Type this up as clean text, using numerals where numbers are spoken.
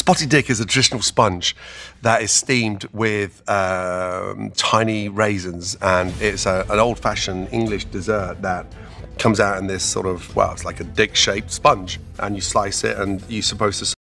Spotty dïçk is a traditional sponge that is steamed with tiny raisins, and it's an old-fashioned English dessert that comes out in this sort of, well, it's like a dïçk-shaped sponge, and you slice it, and you're supposed to